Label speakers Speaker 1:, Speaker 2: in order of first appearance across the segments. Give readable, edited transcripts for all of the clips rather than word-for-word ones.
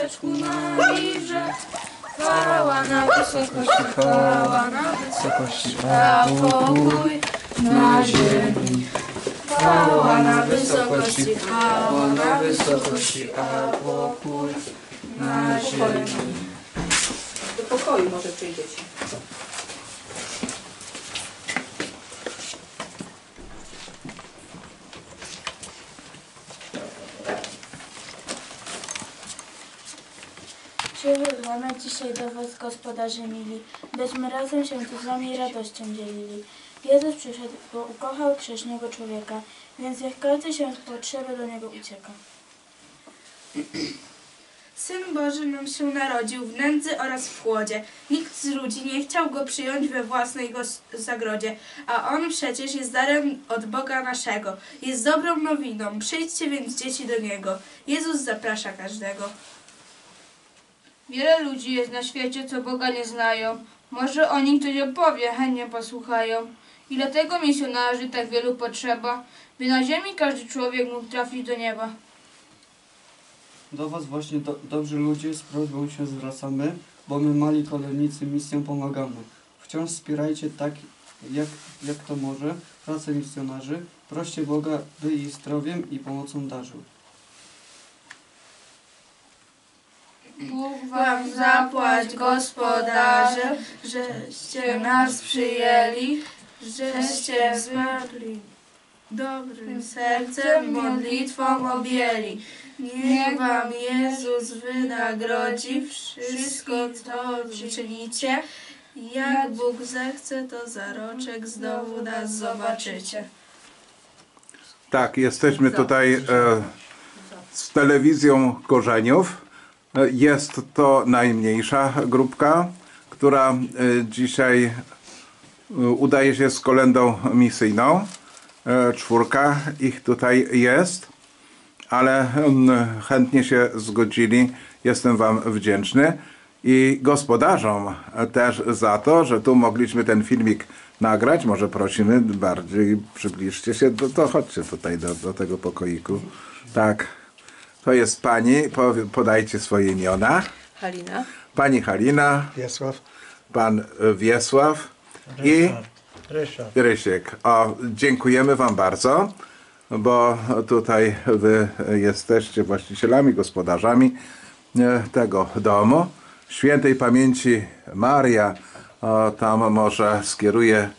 Speaker 1: dziecku naliże. Chwała na wysokości, chwała na wysokości, a pokój na ziemi. Chwała na wysokości, chwała na wysokości, a pokój na ziemi.
Speaker 2: Do pokoju może przyjdziecie.
Speaker 3: Przybywamy dzisiaj do was, gospodarze mili, byśmy razem się tu z wami radością dzielili. Jezus przyszedł, bo ukochał grzesznego człowieka, więc jak każdy się z potrzeby do niego ucieka.
Speaker 4: Syn Boży nam się narodził w nędzy oraz w chłodzie. Nikt z ludzi nie chciał go przyjąć we własnej zagrodzie, a on przecież jest darem od Boga naszego. Jest dobrą nowiną, przyjdźcie więc dzieci do Niego. Jezus zaprasza każdego.
Speaker 1: Wiele ludzi jest na świecie, co Boga nie znają. Może o nim ktoś opowie, chętnie posłuchają. I dlatego misjonarzy tak wielu potrzeba, by na ziemi każdy człowiek mógł trafić do nieba.
Speaker 5: Do was właśnie dobrzy ludzie z prośbą się zwracamy, bo my mali kolejnicy misją pomagamy. Wciąż wspierajcie tak, jak to może, pracę misjonarzy. Proście Boga, by ich zdrowiem i pomocą darzył.
Speaker 4: Bóg wam zapłać, gospodarze, żeście nas przyjęli, żeście zmarli dobrym sercem, modlitwą objęli. Niech wam Jezus wynagrodzi wszystko, co czynicie. Jak Bóg zechce, to za roczek znowu nas zobaczycie.
Speaker 6: Tak, jesteśmy tutaj z telewizją Korzeniów. Jest to najmniejsza grupka, która dzisiaj udaje się z kolędą misyjną. 4 ich tutaj jest, ale chętnie się zgodzili. Jestem wam wdzięczny i gospodarzom też za to, że tu mogliśmy ten filmik nagrać. Może prosimy bardziej, przybliżcie się, to chodźcie tutaj do tego pokoiku. Tak, to jest pani, podajcie swoje imiona.
Speaker 2: Halina.
Speaker 6: Pani Halina,
Speaker 7: Wiesław.
Speaker 6: pan Wiesław i Rysiek. O, dziękujemy wam bardzo, bo tutaj wy jesteście właścicielami, gospodarzami tego domu. Świętej pamięci Maria, tam może skieruję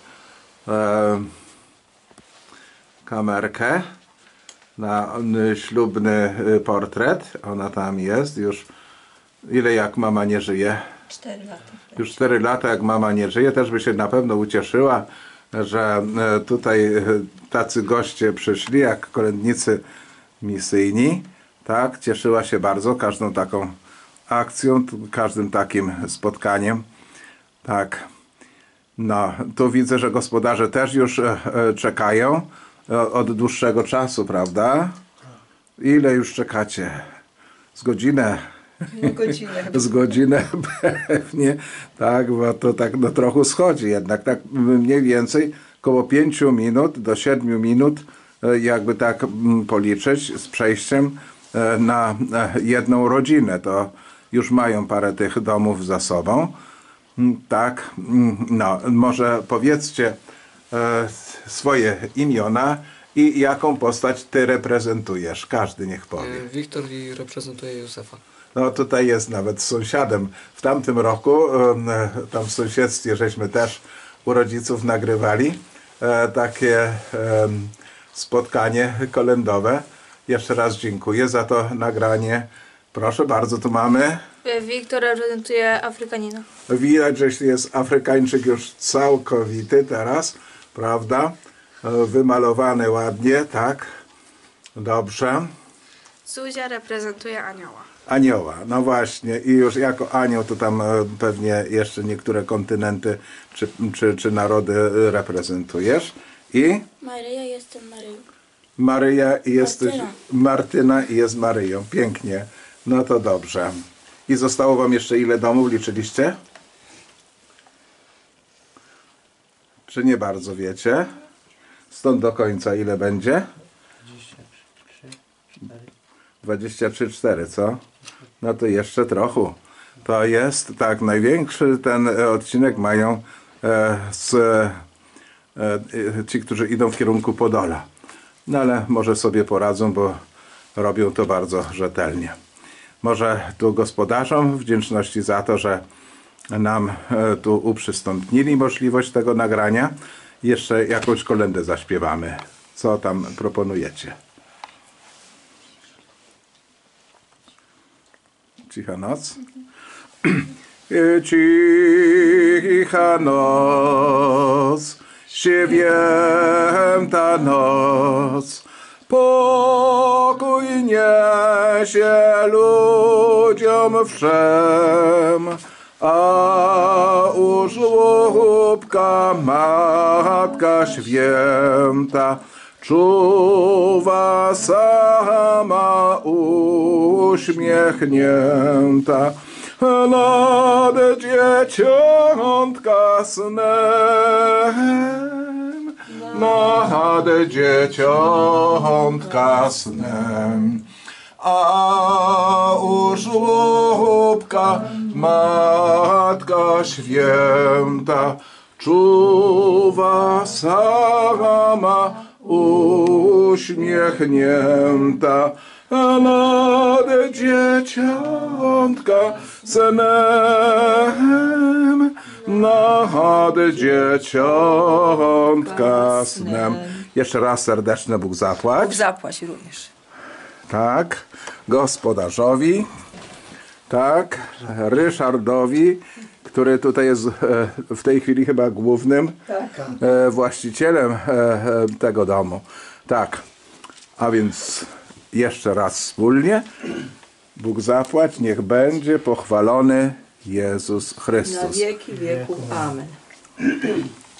Speaker 6: kamerkę na ślubny portret. Ona tam jest już. Ile jak mama nie żyje?
Speaker 2: 4 lata.
Speaker 6: Już 4 lata jak mama nie żyje. Też by się na pewno ucieszyła, że tutaj tacy goście przyszli jak kolędnicy misyjni. Tak, cieszyła się bardzo każdą taką akcją, każdym takim spotkaniem. Tak. No, tu widzę, że gospodarze też już czekają od dłuższego czasu, prawda? Ile już czekacie? Z godzinę?
Speaker 2: Godzinę.
Speaker 6: Z godzinę pewnie, tak, bo to tak no trochę schodzi jednak, tak mniej więcej koło 5 minut do 7 minut, jakby tak policzyć z przejściem na jedną rodzinę, to już mają parę tych domów za sobą. Tak, no może powiedzcie swoje imiona i jaką postać ty reprezentujesz, każdy niech powie.
Speaker 8: Wiktor i reprezentuje Józefa.
Speaker 6: No tutaj jest nawet sąsiadem. W tamtym roku tam w sąsiedztwie żeśmy też u rodziców nagrywali takie spotkanie kolędowe. Jeszcze raz dziękuję za to nagranie. Proszę bardzo, tu mamy.
Speaker 1: Wiktor reprezentuje Afrykanina.
Speaker 6: Widać, że jest Afrykańczyk już całkowity teraz, prawda? Wymalowany ładnie, tak. Dobrze.
Speaker 1: Zuzia reprezentuje Anioła.
Speaker 6: Anioła, no właśnie. I już jako anioł to tam pewnie jeszcze niektóre kontynenty czy narody reprezentujesz. I?
Speaker 3: Maryja, jestem Maryją.
Speaker 6: Maryja i jesteś Martyna i jest Maryją. Pięknie. No to dobrze. I zostało wam jeszcze ile domów liczyliście? Czy nie bardzo wiecie? Stąd do końca ile będzie? 23-4, co? No to jeszcze trochę. To jest, tak, największy ten odcinek mają ci, którzy idą w kierunku Podola. No ale może sobie poradzą, bo robią to bardzo rzetelnie. Może tu gospodarzom wdzięczności za to, że nam tu uprzystąpnili możliwość tego nagrania. Jeszcze jakąś kolędę zaśpiewamy. Co tam proponujecie? Cicha noc? Cicha noc, święta noc, pokój niesie ludziom wszem, a u żłóbka Matka Święta czuwa sama uśmiechnięta nad dzieciątka snem, nad dzieciątka snem. A u żłóbka Matka Święta czuwa sama uśmiechnięta nad dzieciątka snem, nad dzieciątka snem. Jeszcze raz serdeczne Bóg zapłać.
Speaker 2: Bóg zapłać również.
Speaker 6: Tak, gospodarzowi, tak, Ryszardowi, który tutaj jest w tej chwili chyba głównym właścicielem tego domu. Tak, a więc jeszcze raz wspólnie. Bóg zapłać, niech będzie pochwalony Jezus Chrystus.
Speaker 2: Na wieki wieków. Amen.